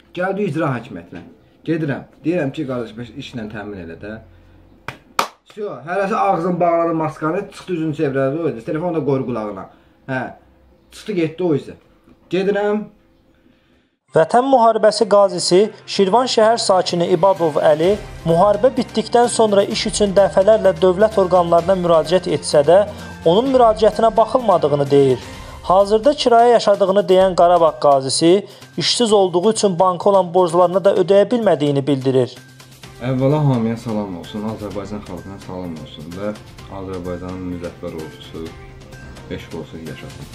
Gəldi icra hakimiyyətinə. Gedirəm. Deyirəm ki, qardaş, işlə təmin elə də. Hərəsi ağzını bağladı maskanı, çıxdı üzünü çevirədi o idi. Telefonu da qoyur qulağına. Hə. Çıxdı getdi o isə. Gedirəm. Vətən müharibəsi qazisi Şirvan şəhər sakini İbadov Əli müharibə bitdikdən sonra iş üçün dəfələrlə dövlət orqanlarına müraciət etsə də, onun müraciətinə baxılmadığını deyir. Hazırda kirayə yaşadığını deyən Qarabağ qazisi, işsiz olduğu üçün banka olan borclarını da ödəyə bilmədiyini bildirir. Əvvəla hamıya salam olsun, Azərbaycan xalqına salam olsun və Azərbaycanın müzəffər ordusu eşq olsun, yaşasın.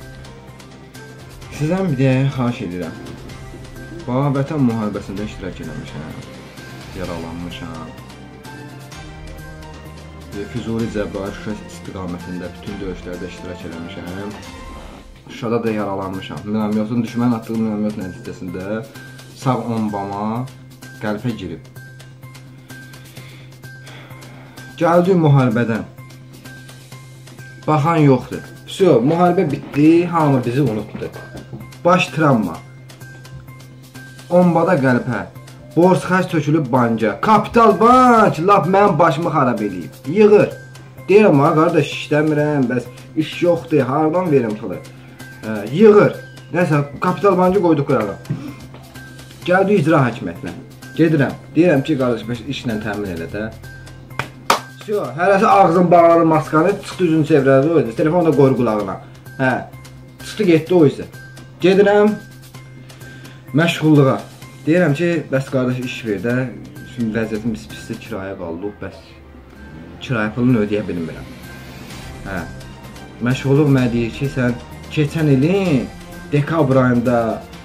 Sizdən bir deyəyə xahiş edirəm. Bax, vətən müharibəsində iştirak eləmişəm, yaralanmışam. Füzuli Cəbrayıl Şuşa istiqamətində bütün döyüşlərdə iştirak eləmişəm. Şuşada da yaralanmışam. Minamyotun düşmənin atdığı minamyot nəticəsində sağ ombama qəlpə girib. Gəldi müharibədən. Baxan yoxdur. Müharibə bitdi, hamı bizi unutdu. Baş travma. Ombada qəlpə. Borc xərc tökülüb banca. Kapital bank lap mənim başımı xarab eləyib. Yığır. Deyirəm ha, qardaş işləmirəm, bəs iş yoxdur, haradan verim pulu? Yığır. Nəsə, kapital bankı qoyduq qırağa. Gəldi icra hakimiyyətinə. Gedirəm. Deyirəm ki, qardaş, işlə təmin elə də. Hərəsi ağzını bağladı maskanı, çıxdı üzünü çevirədi o idi. Telefonu da qoyur qulağına. Hə. Çıxdı getdi o isə. Gedirəm. Məşğulluğa. Deyirəm ki, bəs qardaş iş ver də. Şimdi vəziyyətim pisdir, kirayə qaldı. Bəs kirayə pulunu ödəyə bilmirəm. Hə. Məşğulluq mənə deyir ki, sən keçən ilin dekabr ayında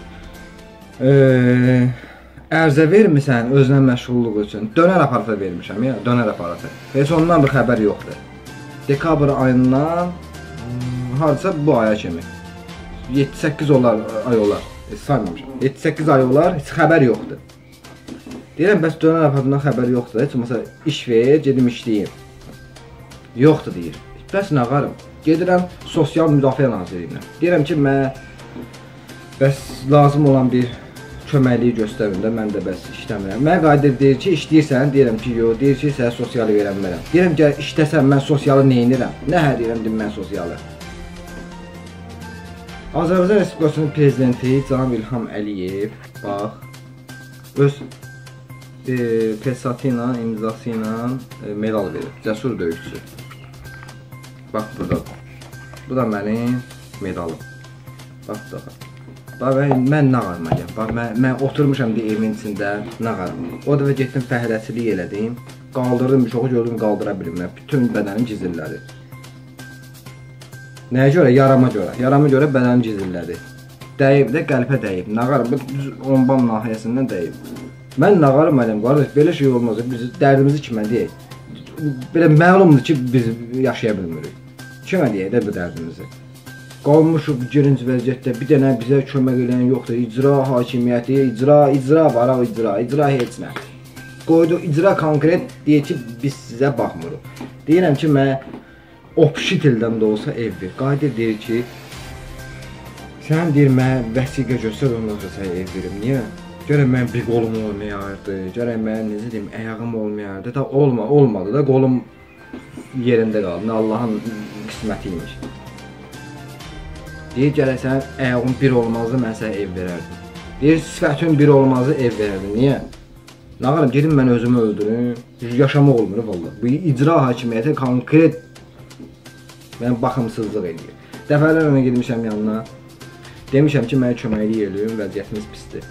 ərzə vermirsən özünə məşğulluq üçün. Dönər aparatı vermişəm ya, dönər aparatı. Heç ondan bir xəbər yoxdur. Dekabr ayından hardasa bu aya kimi 7-8 ay olar. Saymamışam. 7-8 ay olar, heç xəbər yoxdur. Deyirəm, bəs dönər aparatından xəbər yoxdur. Heç olmasa iş ver, gedim işləyim. Yoxdur deyir. Bəs nə qarım? Gedirəm Sosial Müdafiə Nazirliyinə. Deyirəm ki, mənə bəs lazım olan bir köməkliyi göstərin də, mən də bəs işləmirəm. Mənə qayıdır deyir ki, işləyirsən, deyirəm ki, yox, deyir ki, sənə sosialı verəmərəm. Deyirəm ki, işləsən, mən sosialı neynirəm? Nə deyirəm, deyim mən sosialı? Azərbaycan Respublikasının Prezidenti Cənab İlham Əliyev, bax, öz pesatı ilə, imzası ilə medal verir, cəsur döyüşçü. Bax, buradadır. Bu da mənim medalım. Bax, daha. Bax, mən nə qarmayacam? Bax, mən oturmuşam evin içində, nə qarmayacam? O dəfə getdim, fəhləçilik elədim. Qaldırdım, çoxu gördüm, qaldıra bilmirəm. Bütün bədənim gizillədi. Nəyə görə? Yarama görə. Yarama görə bədənim gizillədi. Dəyib də, qəlpə dəyib. Nə qarım? Ombam nahiyəsindən dəyib. Mən nə qarmayacam, qardaş? Belə şey olmaz. Biz dərdimizi kimə deyək? Belə məlumdur ki, biz yaşaya bilmirik. Kimə deyək də bu dərdimizi? Qalmışıq girinci vəziyyətdə, bir dənə bizə kömək eləyən yoxdur. İcra hakimiyyəti, icra var, icra heç nə. Qoydu, icra konkret deyək ki, biz sizə baxmırıq. Deyirəm ki, mən opşit ildən də olsa ev ver. Qaydır deyir ki, sən deyir, mən vəsiqə göstər, ondan sonra sənə ev verim. Niyə? Görəm mən bir qolum olmayardı, görəm mən, necə deyim, əyağım olmayardı. Da olmadı da, qolum yerində qaldı. Allahın qismətiymiş. Deyir, gələk sən əyağın bir olmazdı, mən sənə ev verərdim. Deyir, sifətin bir olmazdı, ev verərdim. Niyə? Nə qarım, gedim mən özümü öldürüm. Yaşamaq olmur, valla. Bu icra hakimiyyəti konkret mən baxımsızlıq edir. Dəfələrlə gedmişəm yanına. Demişəm ki, mənə köməklik eləyim, vəziyyətimiz pisdir.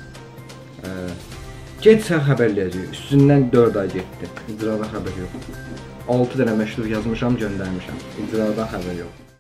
Get sən xəbərləyəcək. Üstündən 4 ay getdi. İcradan xəbər yox. 6 dənə məktub yazmışam, göndərmişəm. İcradan xəbər yox.